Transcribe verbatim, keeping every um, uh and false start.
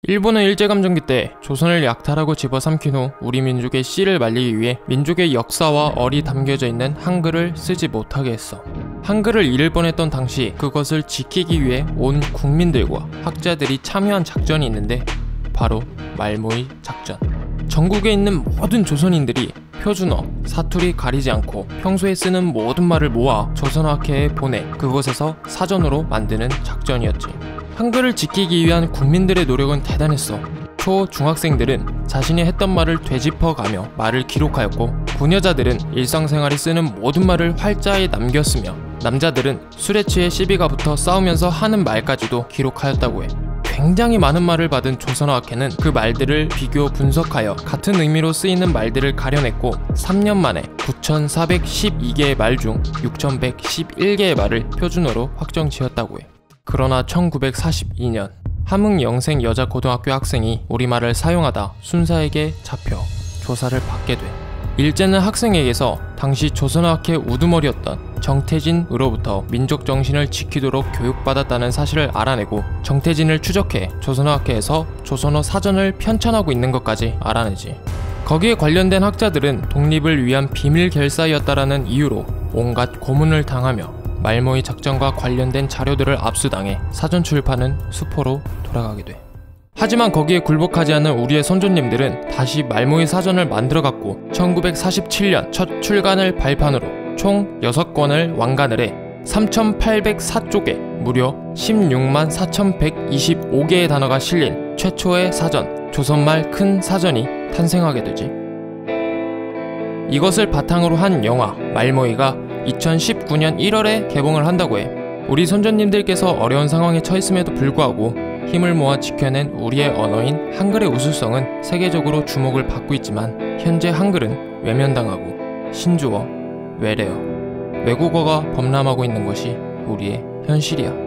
일본은 일제감정기 때 조선을 약탈하고 집어삼킨 후 우리 민족의 씨를 말리기 위해 민족의 역사와 얼이 담겨져 있는 한글을 쓰지 못하게 했어. 한글을 잃을 뻔했던 당시 그것을 지키기 위해 온 국민들과 학자들이 참여한 작전이 있는데 바로 말모의 작전. 전국에 있는 모든 조선인들이 표준어, 사투리 가리지 않고 평소에 쓰는 모든 말을 모아 조선어학회에 보내 그곳에서 사전으로 만드는 작전이었지. 한글을 지키기 위한 국민들의 노력은 대단했어. 초, 중학생들은 자신이 했던 말을 되짚어가며 말을 기록하였고 부녀자들은 일상생활에 쓰는 모든 말을 활자에 남겼으며 남자들은 술에 취해 시비가 붙어 싸우면서 하는 말까지도 기록하였다고 해. 굉장히 많은 말을 받은 조선어학회는 그 말들을 비교 분석하여 같은 의미로 쓰이는 말들을 가려냈고 삼 년 만에 구천사백십이 개의 말 중 육천백십일 개의 말을 표준어로 확정지었다고 해. 그러나 천구백사십이 년 함흥영생 여자고등학교 학생이 우리말을 사용하다 순사에게 잡혀 조사를 받게 돼. 일제는 학생에게서 당시 조선어학회 우두머리였던 정태진으로부터 민족정신을 지키도록 교육받았다는 사실을 알아내고 정태진을 추적해 조선어학회에서 조선어 사전을 편찬하고 있는 것까지 알아내지. 거기에 관련된 학자들은 독립을 위한 비밀 결사였다라는 이유로 온갖 고문을 당하며 말모의 작전과 관련된 자료들을 압수당해 사전 출판은 수포로 돌아가게 돼. 하지만 거기에 굴복하지 않은 우리의 선조님들은 다시 말모의 사전을 만들어갔고 천구백사십칠 년 첫 출간을 발판으로 총 여섯 권을 완간을 해 삼천팔백사 쪽에 무려 십육만 사천백이십오 개의 단어가 실린 최초의 사전, 조선말 큰 사전이 탄생하게 되지. 이것을 바탕으로 한 영화 말모이가 이천십구 년 일월에 개봉을 한다고 해. 우리 선조님들께서 어려운 상황에 처했음에도 불구하고 힘을 모아 지켜낸 우리의 언어인 한글의 우수성은 세계적으로 주목을 받고 있지만 현재 한글은 외면당하고 신조어, 외래어, 외국어가 범람하고 있는 것이 우리의 현실이야.